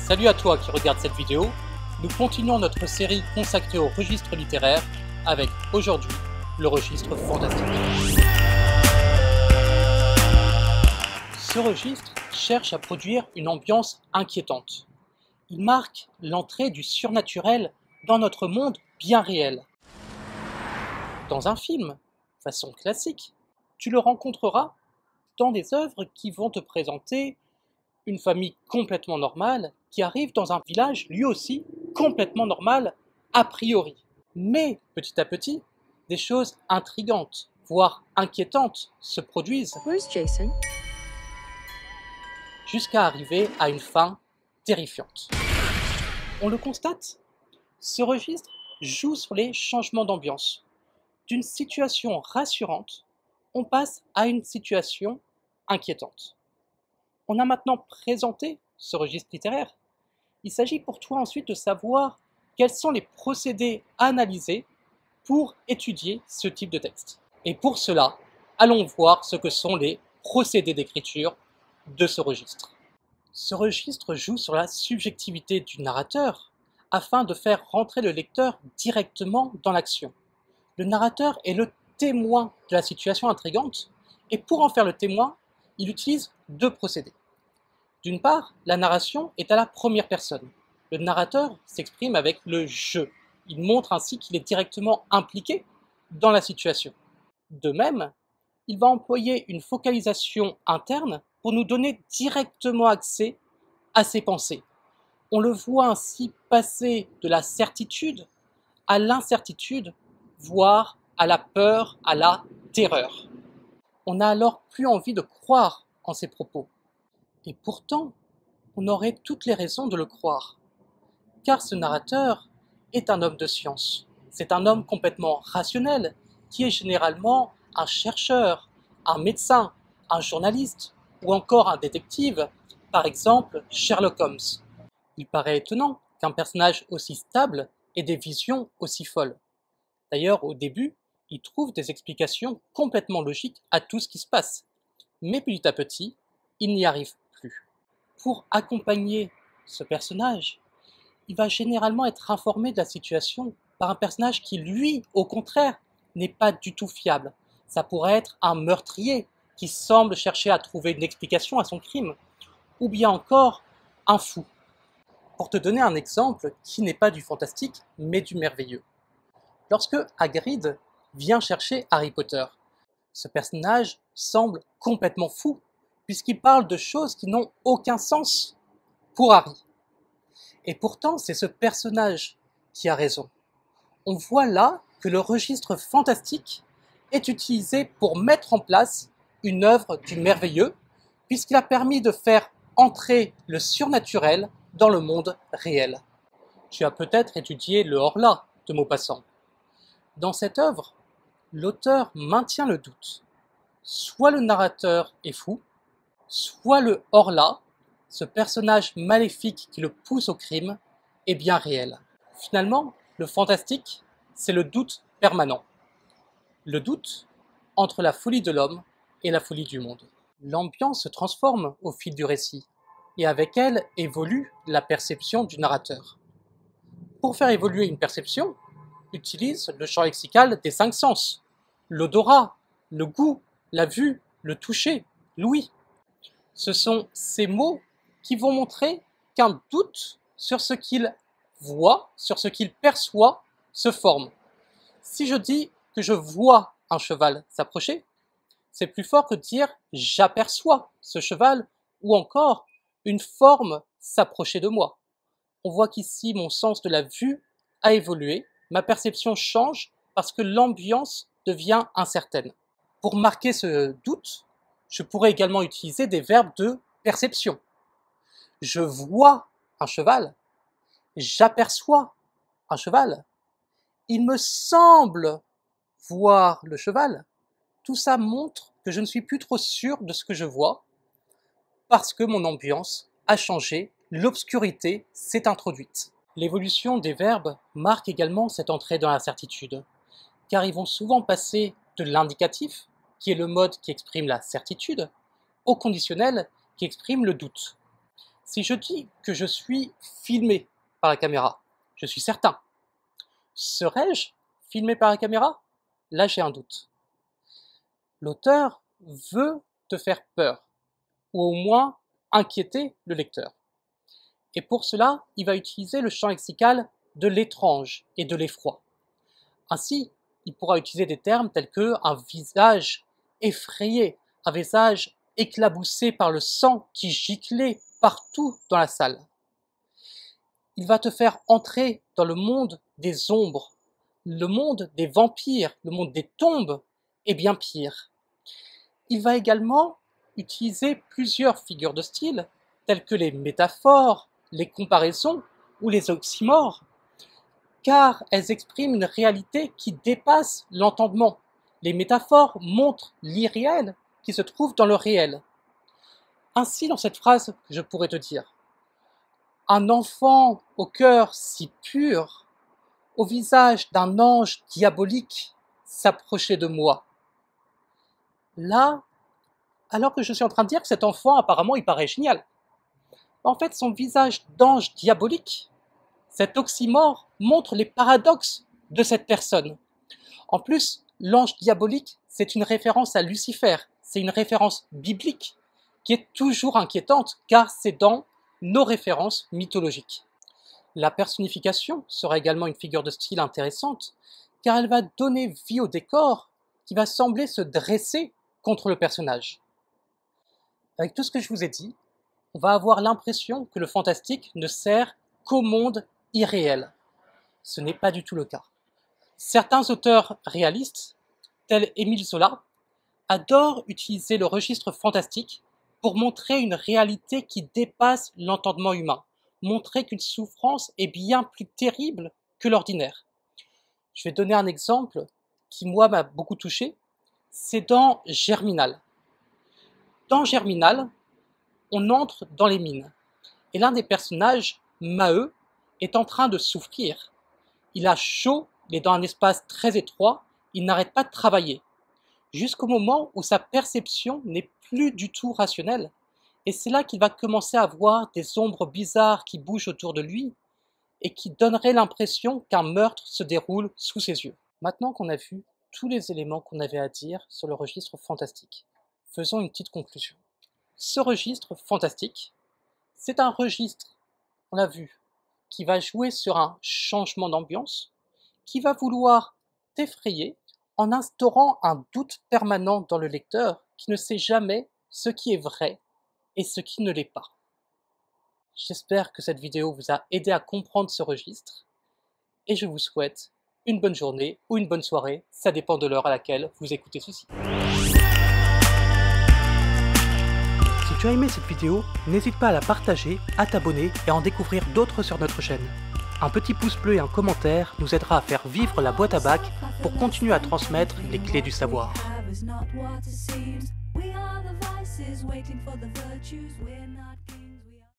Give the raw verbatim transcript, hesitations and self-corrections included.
Salut à toi qui regarde cette vidéo. Nous continuons notre série consacrée au registre littéraire avec aujourd'hui le registre fantastique. Ce registre cherche à produire une ambiance inquiétante. Il marque l'entrée du surnaturel dans notre monde bien réel. Dans un film, façon classique, tu le rencontreras dans des œuvres qui vont te présenter une famille complètement normale qui arrive dans un village lui aussi complètement normal a priori. Mais petit à petit, des choses intrigantes, voire inquiétantes se produisent jusqu'à arriver à une fin terrifiante. On le constate, ce registre joue sur les changements d'ambiance. D'une situation rassurante, on passe à une situation inquiétante. On a maintenant présenté ce registre littéraire. Il s'agit pour toi ensuite de savoir quels sont les procédés à analyser pour étudier ce type de texte. Et pour cela, allons voir ce que sont les procédés d'écriture de ce registre. Ce registre joue sur la subjectivité du narrateur afin de faire rentrer le lecteur directement dans l'action. Le narrateur est le témoin de la situation intrigante et pour en faire le témoin, il utilise deux procédés. D'une part, la narration est à la première personne. Le narrateur s'exprime avec le « je ». Il montre ainsi qu'il est directement impliqué dans la situation. De même, il va employer une focalisation interne pour nous donner directement accès à ses pensées. On le voit ainsi passer de la certitude à l'incertitude, voire à la peur, à la terreur. On n'a alors plus envie de croire en ses propos. Et pourtant, on aurait toutes les raisons de le croire. Car ce narrateur est un homme de science. C'est un homme complètement rationnel, qui est généralement un chercheur, un médecin, un journaliste ou encore un détective, par exemple Sherlock Holmes. Il paraît étonnant qu'un personnage aussi stable ait des visions aussi folles. D'ailleurs, au début, il trouve des explications complètement logiques à tout ce qui se passe. Mais petit à petit, il n'y arrive plus. Pour accompagner ce personnage, il va généralement être informé de la situation par un personnage qui, lui, au contraire, n'est pas du tout fiable. Ça pourrait être un meurtrier qui semble chercher à trouver une explication à son crime, ou bien encore un fou. Pour te donner un exemple qui n'est pas du fantastique, mais du merveilleux. Lorsque Hagrid vient chercher Harry Potter, ce personnage semble complètement fou, puisqu'il parle de choses qui n'ont aucun sens pour Harry. Et pourtant, c'est ce personnage qui a raison. On voit là que le registre fantastique est utilisé pour mettre en place une œuvre du merveilleux, puisqu'il a permis de faire entrer le surnaturel dans le monde réel. Tu as peut-être étudié le Horla de Maupassant. Dans cette œuvre, l'auteur maintient le doute. Soit le narrateur est fou, soit le Horla, ce personnage maléfique qui le pousse au crime, est bien réel. Finalement, le fantastique, c'est le doute permanent. Le doute entre la folie de l'homme et la folie du monde. L'ambiance se transforme au fil du récit, et avec elle évolue la perception du narrateur. Pour faire évoluer une perception, utilise le champ lexical des cinq sens, l'odorat, le goût, la vue, le toucher, l'ouïe. Ce sont ces mots qui vont montrer qu'un doute sur ce qu'il voit, sur ce qu'il perçoit, se forme. Si je dis que je vois un cheval s'approcher, c'est plus fort que dire j'aperçois ce cheval ou encore une forme s'approcher de moi. On voit qu'ici mon sens de la vue a évolué, ma perception change parce que l'ambiance devient incertaine. Pour marquer ce doute, je pourrais également utiliser des verbes de perception. Je vois un cheval, j'aperçois un cheval, il me semble voir le cheval. Tout ça montre que je ne suis plus trop sûr de ce que je vois parce que mon ambiance a changé, l'obscurité s'est introduite. L'évolution des verbes marque également cette entrée dans l'incertitude, car ils vont souvent passer de l'indicatif, qui est le mode qui exprime la certitude, au conditionnel qui exprime le doute. Si je dis que je suis filmé par la caméra, je suis certain. Serais-je filmé par la caméra? Là, j'ai un doute. L'auteur veut te faire peur, ou au moins inquiéter le lecteur. Et pour cela, il va utiliser le champ lexical de l'étrange et de l'effroi. Ainsi, il pourra utiliser des termes tels que un visage effrayé, un visage éclaboussé par le sang qui giclait partout dans la salle. Il va te faire entrer dans le monde des ombres, le monde des vampires, le monde des tombes, et bien pire. Il va également utiliser plusieurs figures de style, telles que les métaphores, les comparaisons ou les oxymores, car elles expriment une réalité qui dépasse l'entendement. Les métaphores montrent l'irréel qui se trouve dans le réel. Ainsi, dans cette phrase, je pourrais te dire « Un enfant au cœur si pur, au visage d'un ange diabolique, s'approchait de moi. » Là, alors que je suis en train de dire que cet enfant, apparemment, il paraît génial. En fait, son visage d'ange diabolique, cet oxymore, montre les paradoxes de cette personne. En plus, l'ange diabolique, c'est une référence à Lucifer, c'est une référence biblique qui est toujours inquiétante car c'est dans nos références mythologiques. La personnification sera également une figure de style intéressante car elle va donner vie au décor qui va sembler se dresser contre le personnage. Avec tout ce que je vous ai dit, on va avoir l'impression que le fantastique ne sert qu'au monde irréel. Ce n'est pas du tout le cas. Certains auteurs réalistes, tels Émile Zola, adorent utiliser le registre fantastique pour montrer une réalité qui dépasse l'entendement humain, montrer qu'une souffrance est bien plus terrible que l'ordinaire. Je vais donner un exemple qui, moi, m'a beaucoup touché, c'est dans Germinal. Dans Germinal, on entre dans les mines, et l'un des personnages, Maheu, est en train de souffrir. Il a chaud, il est dans un espace très étroit, il n'arrête pas de travailler, jusqu'au moment où sa perception n'est plus du tout rationnelle, et c'est là qu'il va commencer à voir des ombres bizarres qui bougent autour de lui, et qui donneraient l'impression qu'un meurtre se déroule sous ses yeux. Maintenant qu'on a vu tous les éléments qu'on avait à dire sur le registre fantastique, faisons une petite conclusion. Ce registre fantastique, c'est un registre, on l'a vu, qui va jouer sur un changement d'ambiance, qui va vouloir t'effrayer en instaurant un doute permanent dans le lecteur qui ne sait jamais ce qui est vrai et ce qui ne l'est pas. J'espère que cette vidéo vous a aidé à comprendre ce registre et je vous souhaite une bonne journée ou une bonne soirée, ça dépend de l'heure à laquelle vous écoutez ceci. Si tu as aimé cette vidéo, n'hésite pas à la partager, à t'abonner et à en découvrir d'autres sur notre chaîne. Un petit pouce bleu et un commentaire nous aidera à faire vivre la boîte à bac pour continuer à transmettre les clés du savoir. We are the vices waiting for the virtues we're not